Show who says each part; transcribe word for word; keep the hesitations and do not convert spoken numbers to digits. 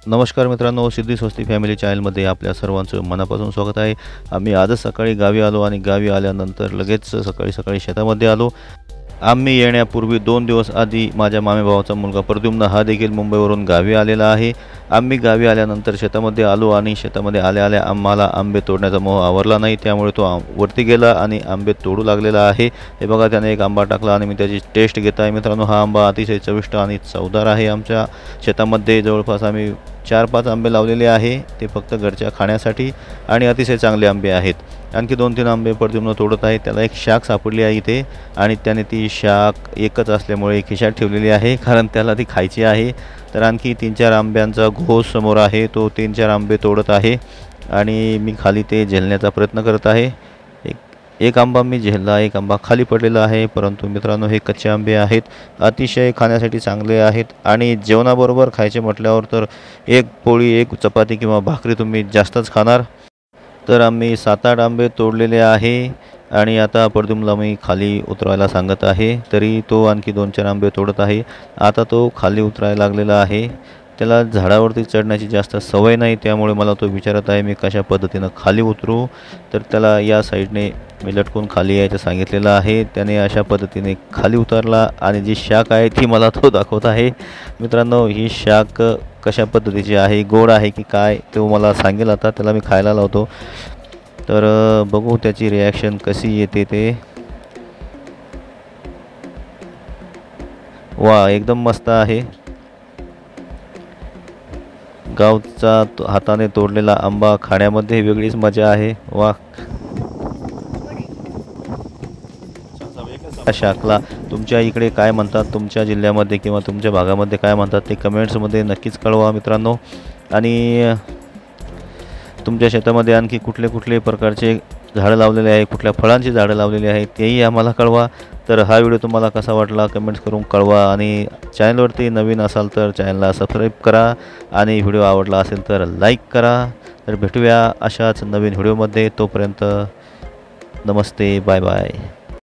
Speaker 1: नमस्कार मित्रांनो, सिद्धी स्वस्ती फॅमिली चॅनलमध्ये आपल्या सर्वांचं मनापासून स्वागत आहे। आम्ही आजच सकाळी गावी आलो आणि गावी आल्यानंतर लगेच सकाळी सकाळी शेतामध्ये आलो। आम्ही येण्यापूर्वी दोन दिवस आधी माझ्या मामेभावाचा मुलगा प्रद्युम्न हा देखील मुंबईवरून गावी आलेला आहे। आम्ही गावी आल्यानंतर शेतामध्ये आलो आणि शेतामध्ये आल्या आल्या आम्हाला आंबे तोडण्याचा मोह आवरला नाही, त्यामुळे तो वरती गेला आणि आंबे तोडू लागलेला आहे। हे बघा, त्याने एक आंबा टाकला आणि मी त्याची टेस्ट घेत आहे। मित्रांनो, हा आंबा अतिशय चविष्ट आणि चवदार आहे। आमच्या शेतामध्ये जवळपास आम्ही चार पाच आंबे लावलेले आहे, ते फक्त घरच्या खाण्यासाठी आणि अतिशय चांगले आंबे आहेत। आणखी दोन तीन आंबे प्रद्युम्न तोडत आहे। त्याला एक शाख सापडली आहे इथे आणि त्याने ती शाख एकच असल्यामुळे खिशात ठेवलेली आहे, कारण त्याला ती खायची आहे। तर आणखी तीन चार आंब्यांचा घोस समोर आहे, तो तीन चार आंबे तोडत आहे आणि मी खाली ते झेलण्याचा प्रयत्न करत आहे। एक एक आंबा मी झेलला, एक आंबा खाली पडलेला आहे, परंतु मित्रांनो हे कच्चे आंबे आहेत, अतिशय खाण्यासाठी चांगले आहेत आणि जेवणाबरोबर खायचे म्हटल्यावर तर एक पोळी एक चपाती किंवा भाकरी तुम्ही जास्तच खाणार। तर आम्ही सात आठ आंबे तोडलेले आहे आणि आता प्रद्युम्नला मी खाली उतरायला सांगत आहे, तरी तो आणखी दोन चार आंबे तोडत आहे। आता तो खाली उतरायला लागलेला आहे, त्याला झाडावरती चढण्याची जास्त सवय नाही, त्यामुळे मला तो विचारत आहे मी कशा पद्धतीनं खाली उतरू। तर त्याला या साईडने मी लटकून खाली यायचं सांगितलेलं आहे। त्याने अशा पद्धतीने खाली उतरला आणि जी शाख आहे ती मला तो दाखवत आहे। मित्रांनो, ही शाख कशा पद्धतीची आहे, गोड आहे की काय, तो मला सांगेल। आता त्याला मी खायला लावतो, तर बघू त्याची रिॲक्शन कशी येते ते। वा, एकदम मस्त आहे। गावचा हाताने तोडलेला आंबा खाण्यामध्ये वेगळीच मजा आहे। वा, शाखला तुमच्या इकडे काय म्हणतात, तुमच्या जिल्ह्यामध्ये किंवा तुमच्या भागामध्ये काय म्हणतात ते कमेंट्समध्ये नक्कीच कळवा मित्रांनो। आणि तुमच्या शेतामध्ये आणखी कुठले कुठले प्रकारचे झाडं लावलेले आहे, कुठल्या फळांची झाडं लावलेली आहेत तेही आम्हाला कळवा। तर हा व्हिडिओ तुम्हाला कसा वाटला कमेंट्स करून कळवा आणि चॅनलवरती नवीन असाल तर चॅनलला सबस्क्राईब करा आणि व्हिडिओ आवडला असेल तर लाईक करा। तर भेटूया अशाच नवीन व्हिडिओमध्ये, तोपर्यंत नमस्ते, बाय बाय।